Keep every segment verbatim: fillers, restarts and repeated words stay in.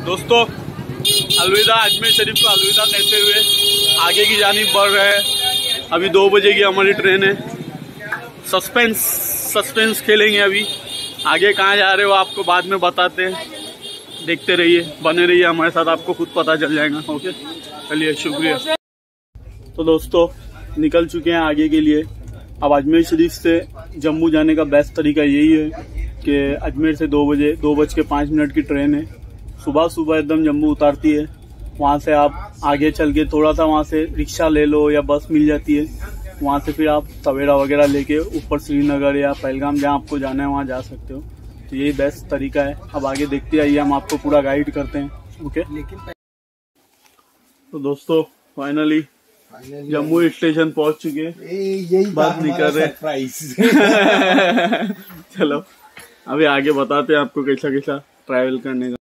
दोस्तों अलविदा, अजमेर शरीफ को अलविदा कहते हुए आगे की जानिब बढ़ रहे हैं। अभी दो बजे की हमारी ट्रेन है। सस्पेंस सस्पेंस खेलेंगे अभी। आगे कहाँ जा रहे हो आपको बाद में बताते हैं, देखते रहिए, बने रहिए हमारे साथ, आपको खुद पता चल जाएगा। ओके चलिए, शुक्रिया। तो दोस्तों निकल चुके हैं आगे के लिए। अब अजमेर शरीफ से जम्मू जाने का बेस्ट तरीका यही है कि अजमेर से दो बजे दो बज के पाँच मिनट की ट्रेन है। सुबह सुबह एकदम जम्मू उतारती है। वहाँ से आप आगे चल के थोड़ा सा वहाँ से रिक्शा ले लो या बस मिल जाती है। वहाँ से फिर आप तवेरा वगैरह लेके ऊपर श्रीनगर या पहलगाम जहाँ आपको जाना है वहाँ जा सकते हो। तो यही बेस्ट तरीका है। अब आगे देखते आइए, हम आपको पूरा गाइड करते हैं। ओके। तो दोस्तों फाइनली जम्मू स्टेशन पहुंच चुके हैं। यही बात नहीं कर रहे। चलो अभी आगे बताते हैं आपको कैसा कैसा ट्रैवल करने का।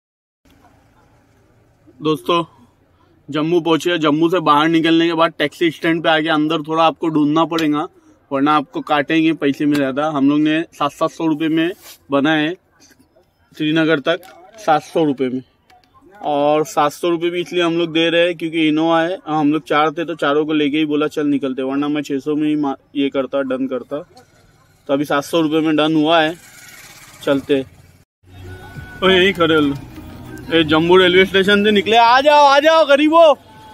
दोस्तों जम्मू पहुंचे। जम्मू से बाहर निकलने के बाद टैक्सी स्टैंड पे आके अंदर थोड़ा आपको ढूंढना पड़ेगा, वरना आपको काटेंगे पैसे में ज्यादा। हम लोग ने सात सात सौ रुपये में बना है श्रीनगर तक, सात सौ रुपये में। और सात सौ रुपये भी इसलिए हम लोग दे रहे हैं क्योंकि इनोवा है। हम लोग चार थे तो चारों को लेके ही बोला चल निकलते, वरना मैं छः सौ में ही ये करता, डन करता। तो अभी सात सौ रुपये में डन हुआ है, चलते। तो यही खड़े लो, ये जम्मू रेलवे स्टेशन से निकले। आ जाओ आ जाओ गरीबो।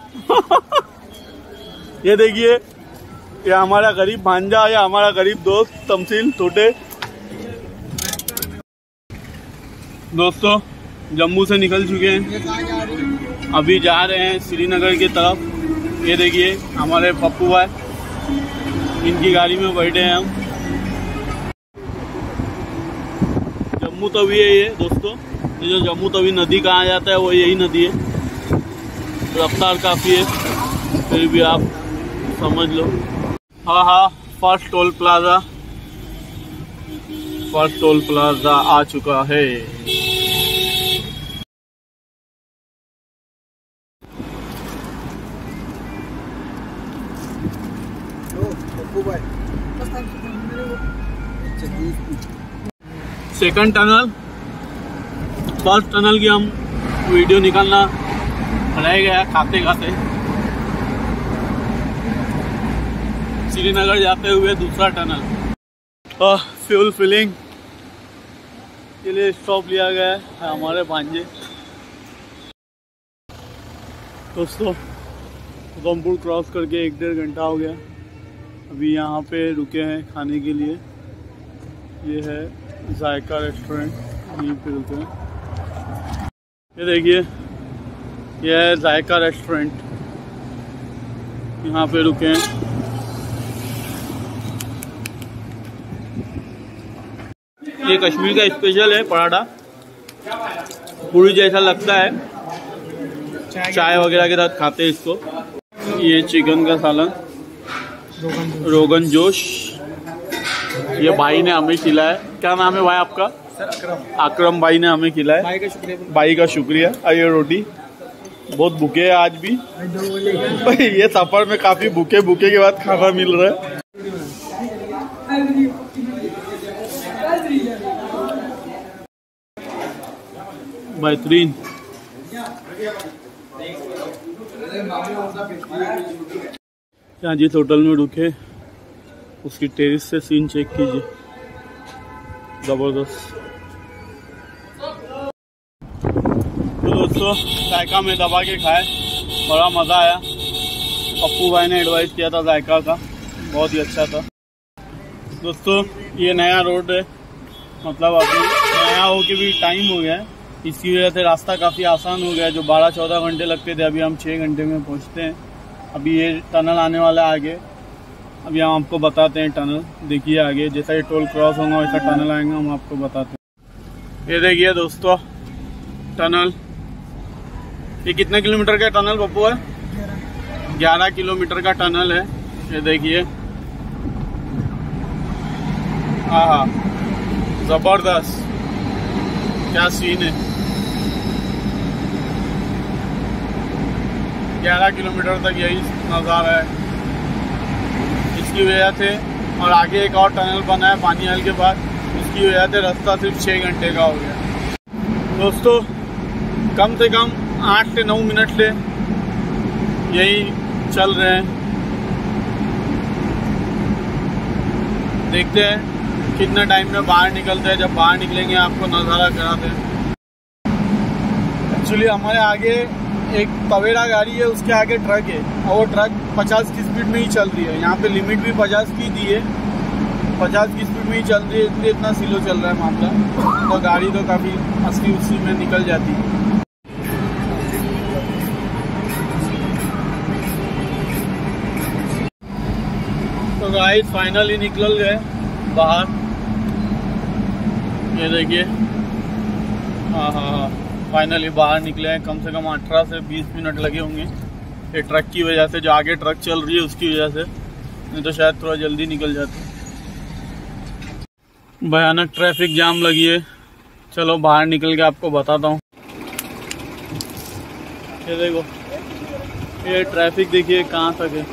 ये देखिए, ये हमारा गरीब भांजा या हमारा गरीब दोस्त तमसील टोटे। दोस्तों जम्मू से निकल चुके हैं, अभी जा रहे हैं श्रीनगर की तरफ। ये देखिए हमारे पप्पू भाई, इनकी गाड़ी में बैठे हैं हम। जम्मू तवी है ये दोस्तों, ये जो जम्मू तवी नदी कहा जाता है वो यही नदी है। रफ्तार काफ़ी है, फिर भी आप समझ लो। हाँ हाँ, first toll plaza first toll plaza आ चुका है। सेकंड टनल, फर्स्ट टनल की हम वीडियो निकालना रह गया खाते खाते। श्रीनगर जाते हुए दूसरा टनल। फ्यूल फिलिंग के लिए स्टॉप लिया गया है हमारे भांजे। दोस्तों उधमपुर क्रॉस करके एक डेढ़ घंटा हो गया। अभी यहाँ पे रुके हैं खाने के लिए। ये है जायका रेस्टोरेंट, यहीं पे रुके हैं। ये देखिए, ये है जायका रेस्टोरेंट, यहाँ पे रुके हैं। ये कश्मीर का स्पेशल है पराठा, पूरी जैसा लगता है, चाय वगैरह के साथ खाते हैं इसको। ये चिकन का सालन, रोगन जोश, ये भाई ने हमें खिलाया। क्या नाम है भाई आपका? अकरम। अकरम भाई ने हमें खिलाया, भाई का शुक्रिया। भाई का शुक्रिया। ये रोटी, बहुत भूखे है आज भी। ये सफर में काफी भूखे भूखे के बाद खाना मिल रहा है। बेहतरीन। यहाँ जिस होटल में रुके उसकी टेरिस से सीन चेक कीजिए, जबरदस्त। तो दोस्तों जायका में दबा के खाए, बड़ा मज़ा आया। पप्पू भाई ने एडवाइस किया था जायका का, बहुत ही अच्छा था। दोस्तों ये नया रोड है, मतलब अभी नया हो के भी टाइम हो गया है, इसकी वजह से रास्ता काफ़ी आसान हो गया है। जो बारह चौदह घंटे लगते थे अभी हम छः घंटे में पहुँचते हैं। अभी ये टनल आने वाला है आगे, अभी हम आपको बताते हैं टनल। देखिए आगे जैसा ये टोल क्रॉस होगा वैसा टनल आएगा, हम आपको बताते हैं। ये देखिए दोस्तों टनल, ये कितने किलोमीटर का टनल पप्पू है? ग्यारह किलोमीटर का टनल है। ये देखिए, हाँ हाँ जबरदस्त, क्या सीन है। ग्यारह किलोमीटर तक यही नज़ारा है। इसकी वजह से, और आगे एक और टनल बना है पानीहाल के बाद, उसकी वजह से रास्ता सिर्फ छः घंटे का हो गया। दोस्तों कम से कम आठ से नौ मिनट से यही चल रहे हैं। देखते हैं कितना टाइम में बाहर निकलते हैं। जब बाहर निकलेंगे आपको नज़ारा कराते हैं। एक्चुअली हमारे आगे एक तवेरा गाड़ी है, उसके आगे ट्रक है और वो ट्रक पचास की स्पीड में ही चल रही है। यहाँ पे लिमिट भी पचास की दी है, पचास की स्पीड में ही चल रही है, इसलिए इतना स्लो चल रहा है मामला। तो गाड़ी तो काफ़ी अस्सी अस्सी में निकल जाती है। तो गाइस फाइनली निकल गए बाहर। ये देखिए, हाँ हाँ हाँ फाइनली बाहर निकले हैं। कम से कम अठारह से बीस मिनट लगे होंगे ये ट्रक की वजह से, जो आगे ट्रक चल रही है उसकी वजह से, नहीं तो शायद थोड़ा जल्दी निकल जाते। भयानक ट्रैफिक जाम लगी है। चलो बाहर निकल के आपको बताता हूँ। ये देखो, ये ट्रैफिक देखिए कहाँ तक है।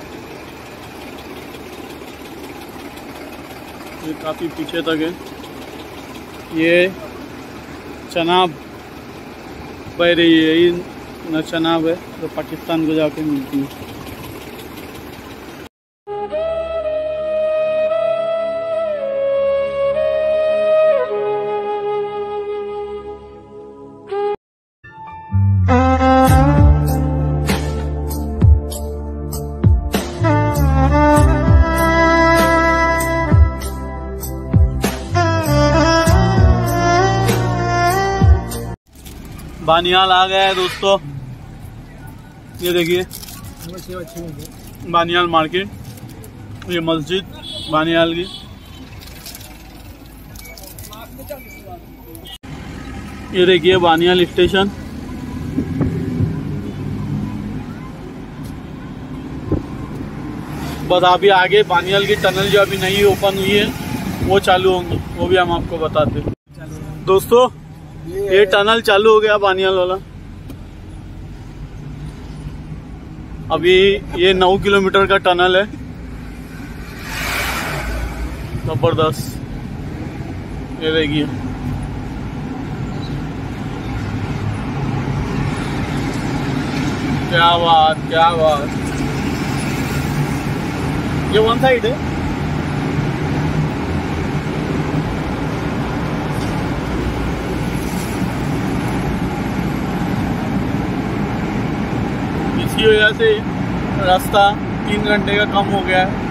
ये काफ़ी पीछे तक है। ये चनाब बह रही है, ये न चनाब है जो तो पाकिस्तान को जाके मिलती है। बानियाल आ गया है दोस्तों। ये देखिए बानियाल मार्केट, ये मस्जिद बानियाल की। ये देखिए बानियाल स्टेशन। बस अभी आगे बानियाल की टनल जो अभी नई ओपन हुई है वो चालू होंगी, वो भी हम आपको बताते हैं। दोस्तों ये टनल चालू हो गया बानियाल वाला। अभी ये नौ किलोमीटर का टनल है, जबरदस्त। ये देखिए क्या बात क्या बात। ये वन साइड है। इसकी वजह से रास्ता तीन घंटे का कम हो गया है।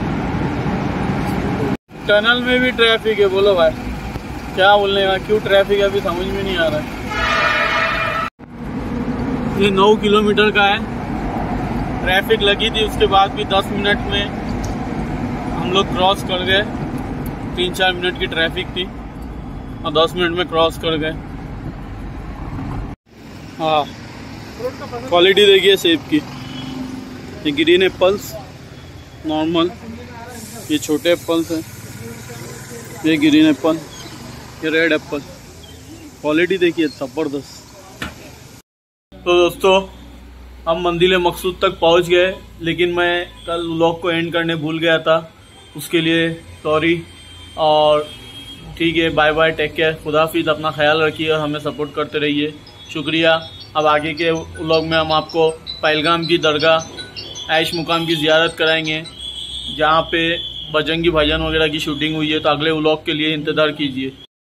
टनल में भी ट्रैफिक है। बोलो भाई क्या बोलने का, क्यों ट्रैफिक है अभी समझ में नहीं आ रहा है। ये नौ किलोमीटर का है। ट्रैफिक लगी थी, उसके बाद भी दस मिनट में हम लोग क्रॉस कर गए। तीन चार मिनट की ट्रैफिक थी और दस मिनट में क्रॉस कर गए। हाँ क्वालिटी देखिए सेब की। ये ग्रीन एप्पल्स नॉर्मल, ये छोटे एप्पल्स हैं, ये ग्रीन एप्पल, ये रेड एप्पल। क्वालिटी देखिए ज़बरदस्त। तो दोस्तों हम मंजिल मकसूद तक पहुंच गए, लेकिन मैं कल व्लॉग को एंड करने भूल गया था, उसके लिए सॉरी। और ठीक है, बाय बाय, टेक केयर, खुदाफिज। अपना ख्याल रखिए और हमें सपोर्ट करते रहिए। शुक्रिया। अब आगे के व्लॉग में हम आपको पहलगाम की दरगाह ऐश मुकाम की ज़ियारत कराएंगे, जहाँ पे बजरंगी भाईजान वगैरह की शूटिंग हुई है। तो अगले व्लॉग के लिए इंतज़ार कीजिए।